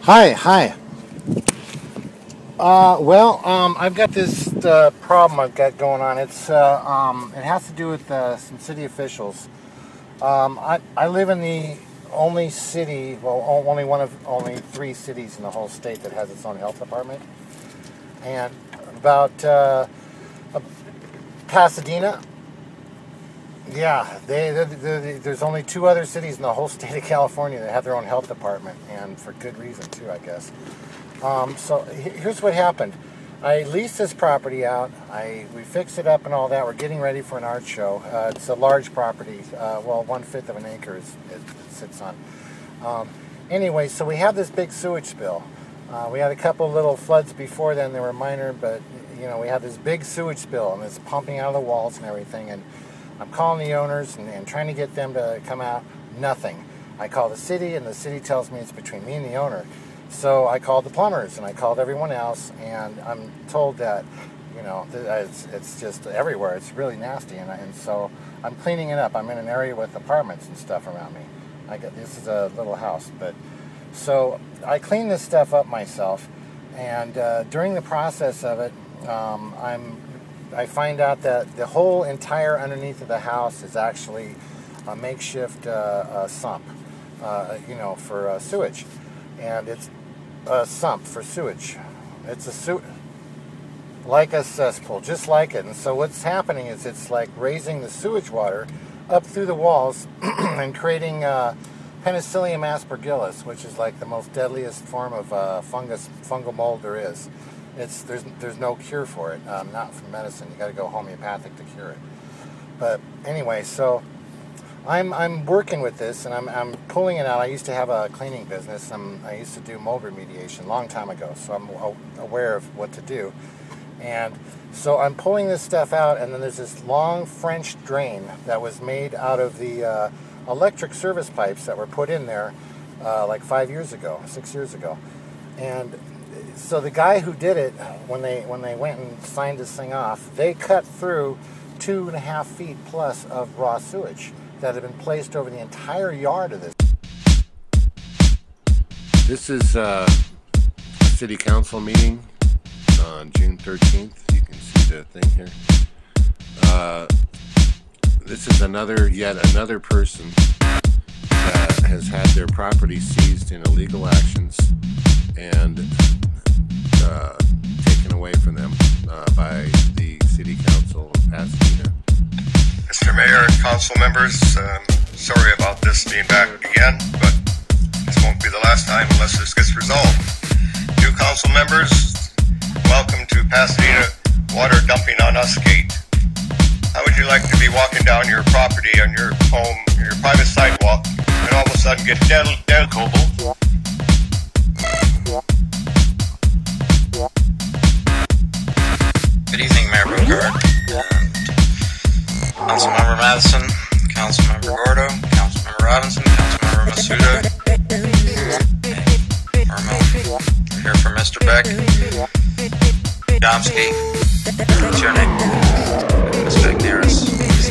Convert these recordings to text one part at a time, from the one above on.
Hi. I've got this problem I've got going on. It has to do with some city officials. I live in the only city, only one of only 3 cities in the whole state that has its own health department. And about Pasadena, yeah, there's only 2 other cities in the whole state of California that have their own health department, and for good reason too, I guess. So here's what happened. I leased this property out. We fixed it up and all that. We're getting ready for an art show. It's a large property. 1/5 of an acre it sits on. Anyway, so we have this big sewage spill. We had a couple little floods before then. They were minor, but we had this big sewage spill, and it's pumping out of the walls and everything. And I'm calling the owners and trying to get them to come out. Nothing. I call the city, and the city tells me it's between me and the owner. So I called the plumbers, and I called everyone else, and I'm told that, it's just everywhere. It's really nasty, and so I'm cleaning it up. I'm in an area with apartments and stuff around me. This is a little house, so I clean this stuff up myself, and during the process of it, I find out that the whole entire underneath of the house is actually a makeshift sump, for sewage. And it's a sump for sewage. It's like a cesspool, just like it. And so what's happening is it's like raising the sewage water up through the walls and creating Penicillium aspergillus, which is like the most deadliest form of fungal mold there is. There's no cure for it, not from medicine. You got to go homeopathic to cure it. But anyway, so I'm working with this, and I'm pulling it out. I used to have a cleaning business. I used to do mold remediation a long time ago, so I'm aware of what to do. And so I'm pulling this stuff out, and then there's this long French drain that was made out of the electric service pipes that were put in there like 6 years ago. And so the guy who did it, when they went and signed this thing off, they cut through 2.5 feet plus of raw sewage that had been placed over the entire yard of this. This is a city council meeting on June 13th. You can see the thing here. This is yet another person that has had their property seized in illegal actions and taken away from them by the city council of Pasadena. Mr. Mayor and council members, sorry about this being back again, but this won't be the last time unless this gets resolved. New council members, welcome to Pasadena Water Dumping on Us Gate. How would you like to be walking down your property on your home, your private sidewalk, and all of a sudden get dead Coble? Good evening, Mayor Bogart, Councilmember Madison, Councilmember Gordo, Councilmember Robinson, Councilmember Masuda, Armel. We're here for Mr. Beck. Domsky. What's your name? Ms. Beck near us.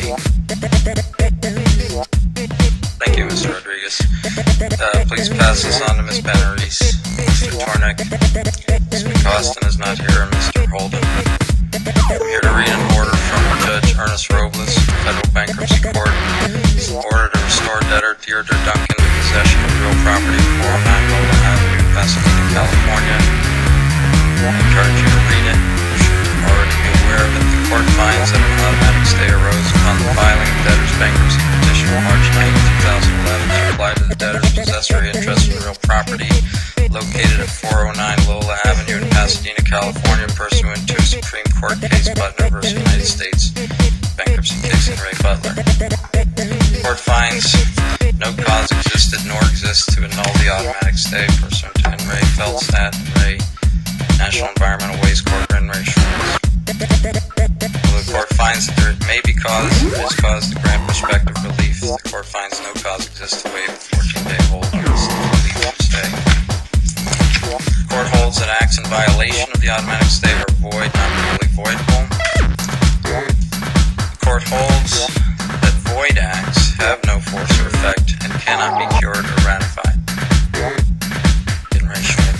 Thank you, Mr. Rodriguez. Please pass this on to Ms. Benarice, Mr. Tornek. Ms. McCostin is not here, and Mr. Holden. I'm here to read an order from Judge Ernest Robles, Federal Bankruptcy Court. It's an order to restore debtor Deirdre Duncan to possession of real property at 409 Lola Avenue, Pasadena, California. I encourage you to read it. You should already be aware that the court finds that an automatic stay arose upon the filing of debtor's bankruptcy petition on March 9, 2011 that applied to the debtor's possessory interest in real property located at 409 Lola Avenue in Pasadena, California, pursuant to Supreme Court case Butler v. United States, bankruptcy case in Ray Butler. The court finds no cause existed nor exists to annul the automatic stay pursuant to N. Ray Feldstat and Ray National Environmental Waste Corp. N. Ray Schwartz. Although the court finds that there may be cause to grant prospective relief, the court finds no cause exists to waive the 14-day hold on the relief stay. The court holds that acts in violation of the automatic stay are void, not legally voidable. The court holds that void acts have no force or effect and cannot be cured or ratified. In Ray Schwartz.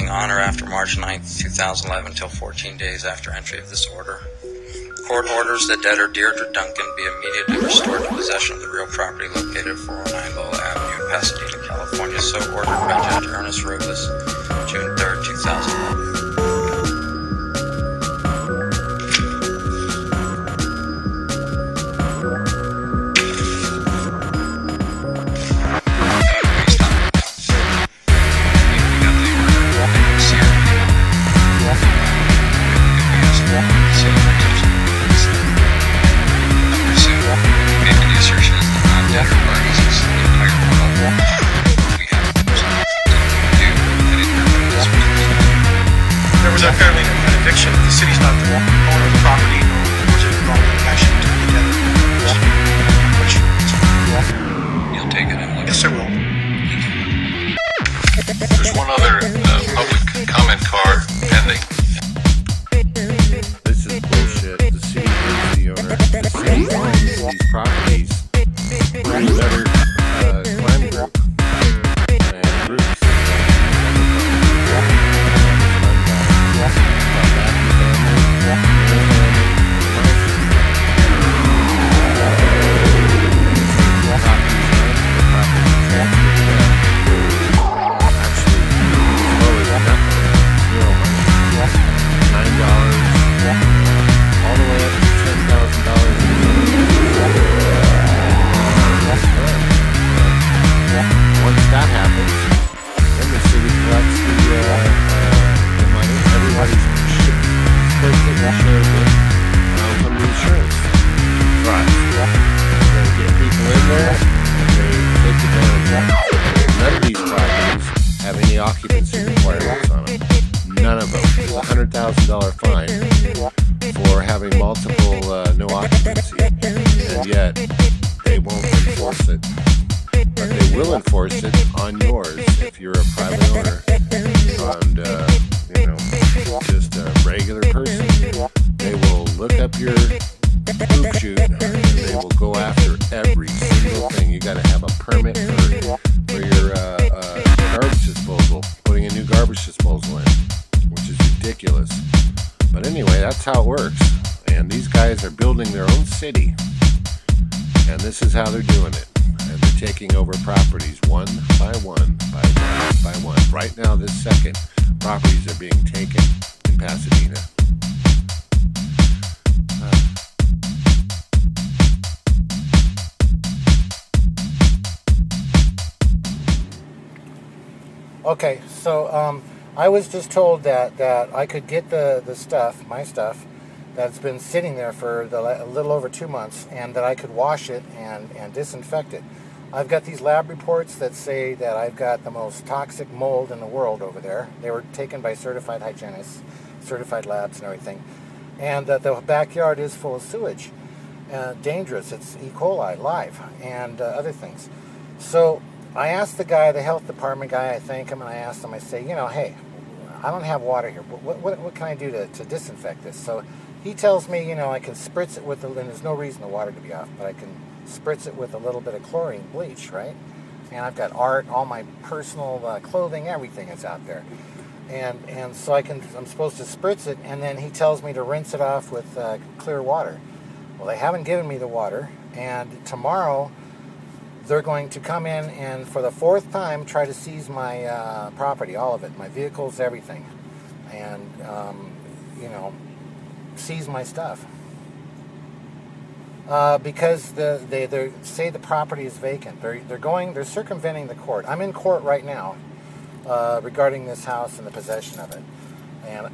beginning on or after March 9th, 2011 until 14 days after entry of this order. Court orders that debtor Deirdre Duncan be immediately restored to possession of the real property located at 409 Lowell Avenue, Pasadena, California, so ordered by Judge Ernest Robles, June 3rd, 2011. There's one other public comment card pending. This is bullshit. The city is the owner. The city owns these properties for another crime group and groups. Occupancy requirements on them. None of them. There's a $100,000 fine for having multiple no occupancy, and yet they won't enforce it. But they will enforce it on yours if you're a private owner and just a regular person. They will look up your poop chute and they will go after every single thing. You got to have a permit for your garbage disposal, putting a new garbage disposal in, which is ridiculous. But anyway, that's how it works. And these guys are building their own city, and this is how they're doing it. And they're taking over properties one by one, by one, by one. Right now, this second, properties are being taken in Pasadena. Okay, so I was just told that I could get the stuff, my stuff, that's been sitting there for a little over 2 months, and that I could wash it and disinfect it. I've got these lab reports that say that I've got the most toxic mold in the world over there. They were taken by certified hygienists, certified labs and everything. And the backyard is full of sewage. Dangerous. It's E. coli, live, and other things. So I asked the guy, the health department guy, I thank him, and I asked him, I say, hey, I don't have water here. What can I do to disinfect this? So he tells me, I can spritz it with, and there's no reason the water to be off, but I can spritz it with a little bit of chlorine bleach, right? And I've got art, all my personal clothing, everything is out there. And so I'm supposed to spritz it, and then he tells me to rinse it off with clear water. Well, they haven't given me the water, and tomorrow they're going to come in and for the 4th time try to seize my property, all of it, my vehicles, everything, and seize my stuff because they say the property is vacant. They're circumventing the court. I'm in court right now regarding this house and the possession of it, and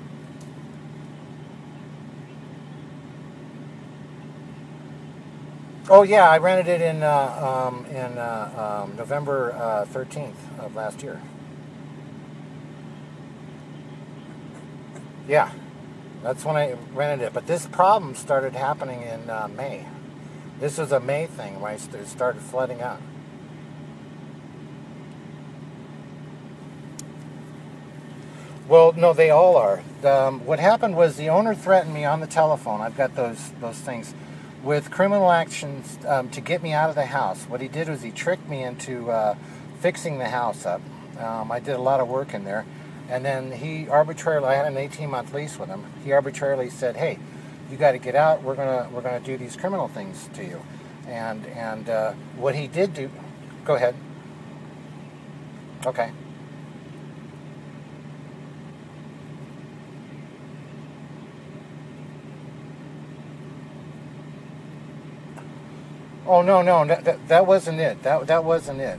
oh yeah, I rented it in November 13th of last year. Yeah, that's when I rented it. But this problem started happening in May. This was a May thing when it started flooding out. Well, no, they all are. What happened was the owner threatened me on the telephone. I've got those things. With criminal actions to get me out of the house. What he did was he tricked me into fixing the house up. I did a lot of work in there, and he tricked me into And then he arbitrarily, I had an 18-month lease with him. He arbitrarily said, "Hey, you got to get out. We're gonna do these criminal things to you." And what he did do, go ahead. Okay. Oh no, that wasn't it. That wasn't it.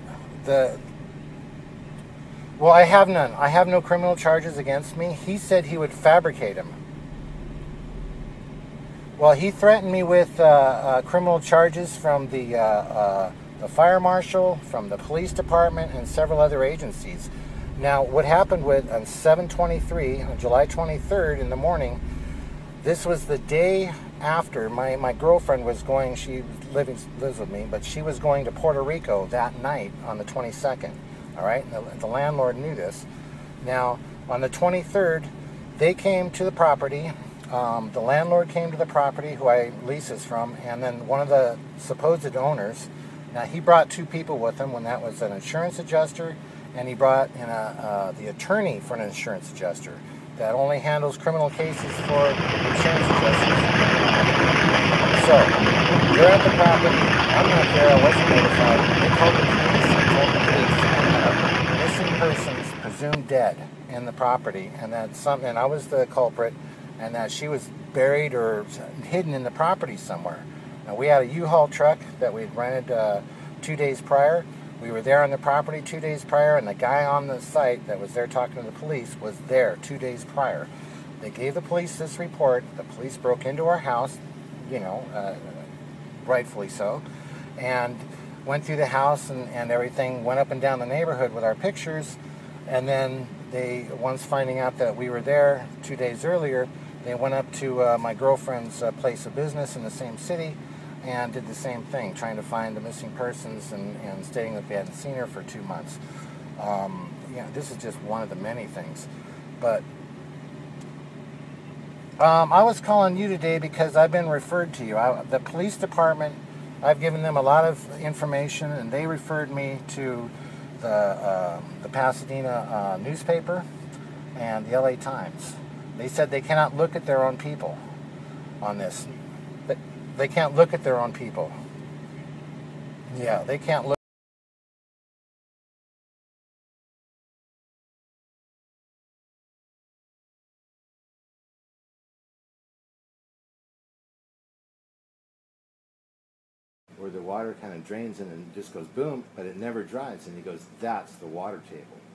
Well, I have none. I have no criminal charges against me. He said he would fabricate them. Well, he threatened me with criminal charges from the fire marshal, from the police department, and several other agencies. Now, what happened on 7/23, on July 23rd in the morning, this was the day after my girlfriend was going, she lives with me, but she was going to Puerto Rico that night on the 22nd. All right, the landlord knew this. Now, on the 23rd, they came to the property. The landlord came to the property, who I leases from, and then one of the supposed owners. Now, he brought two people with him. When that was an insurance adjuster, and he brought in the attorney for an insurance adjuster that only handles criminal cases for insurance adjusters. So, they're at the property. I'm not there. I wasn't notified. They called the police and told the police that missing persons presumed dead in the property, and that something, and I was the culprit, and that she was buried or hidden in the property somewhere. Now, we had a U-Haul truck that we'd rented 2 days prior. We were there on the property 2 days prior, and the guy on the site that was there talking to the police was there 2 days prior. They gave the police this report. The police broke into our house, rightfully so, and went through the house and everything, went up and down the neighborhood with our pictures, and then once finding out that we were there 2 days earlier, they went up to my girlfriend's place of business in the same city and did the same thing, trying to find the missing persons and stating that they hadn't seen her for 2 months. This is just one of the many things. But I was calling you today because I've been referred to you. The police department, I've given them a lot of information, and they referred me to the Pasadena newspaper and the LA Times. They said they cannot look at their own people on this. They can't look at their own people. Yeah, they can't look. Where the water kind of drains in and just goes boom, but it never dries. And he goes, that's the water table.